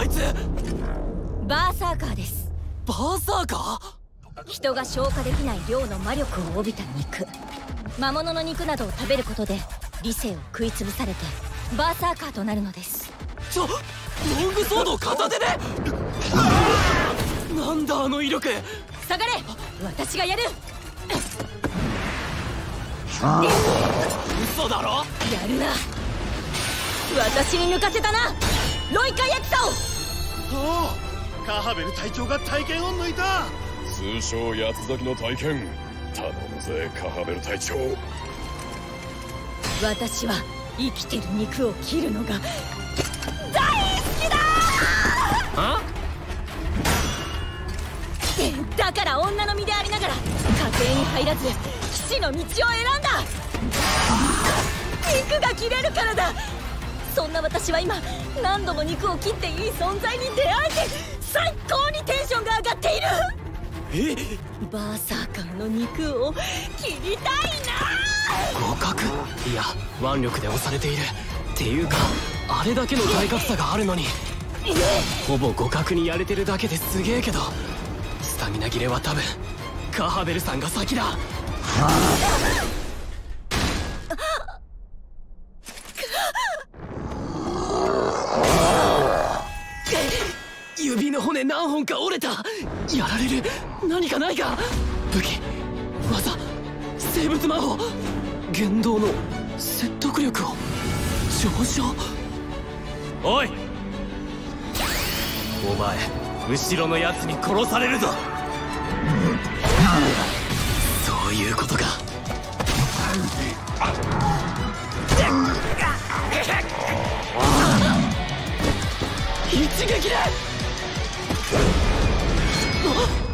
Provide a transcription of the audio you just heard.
いつ。 バーサーカーです。 バーサーカー？ 人が消化できない量の魔力を帯びた肉。魔物の肉などを食べることで理性を食いつぶされてバーサーカーとなるのです。 ロングソードを片手で。なんだあの威力。 下がれ、私がやる。 嘘だろ。 やるな。私に抜かせたな、ロイカヤクサを。 おお、カハベル隊長が体験を抜いた。 通称八つ咲きの体験、頼むぜカハベル隊長。 私は生きてる肉を切るのが大好きだ。 あ？ だから女の身でありながら家庭に入らず騎士の道を選んだ。肉が切れるからだ。そんな私は今何度も肉を切っていい存在に出会えて最高にテンションが上がっている。バーサーカーの肉を切りたいな。 互角？いや腕力で押されているっていうか、あれだけの体格差があるのにほぼ互角にやれてるだけですげえけど、スタミナ切れは多分カハベルさんが先だ。指の骨何本か折れた。やられる。何かないか。武器、技、生物魔法、言動の説得力を上昇。おいお前、後ろのやつに殺されるぞ。そういうことか。一撃で。あっ。